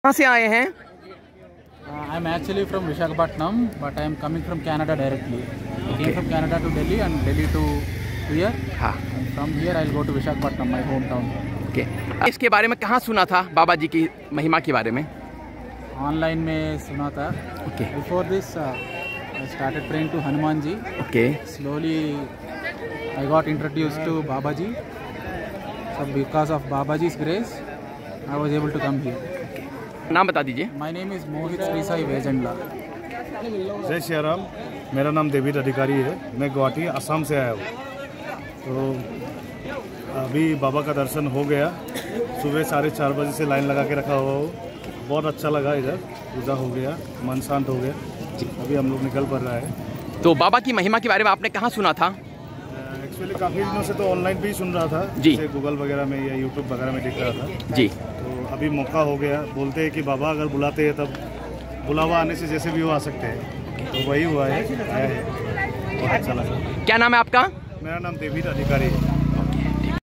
कहाँ से आए हैं? I am actually from Visakhapatnam, but I am coming from Canada directly. I came from Canada to Delhi and Delhi to here. हाँ, And from here I will go to Visakhapatnam, my hometown. Okay. इसके बारे में कहाँ सुना था, बाबा जी की महिमा के बारे में? ऑनलाइन में सुना था। Okay, Before this, I started praying to Hanuman ji. Okay, Slowly, I got introduced to Baba ji. So because of Baba ji's grace, I was able to come here. नाम बता दीजिए। My name is Mohit Sri Sai Vejandla. जय श्री राम। मेरा नाम देवीर अधिकारी है। मैं गुवाहाटी असम से आया हूँ। तो अभी बाबा का दर्शन हो गया। सुबह 4:30 बजे से लाइन लगा के रखा हुआ हो। बहुत अच्छा लगा, इधर पूजा हो गया, मन शांत हो गया। अभी हम लोग निकल पड़ रहा है। तो बाबा की महिमा के बारे में आपने कहाँ सुना था? एक्चुअली काफ़ी दिनों से तो ऑनलाइन भी सुन रहा था जी, जैसे गूगल वगैरह में या यूट्यूब वगैरह में दिख रहा था जी। तो अभी मौका हो गया। बोलते हैं कि बाबा अगर बुलाते हैं तब बुलावा आने से जैसे भी वो आ सकते हैं, तो वही हुआ है, आया है। बहुत अच्छा लगा। क्या नाम है आपका? मेरा नाम देवीर अधिकारी है।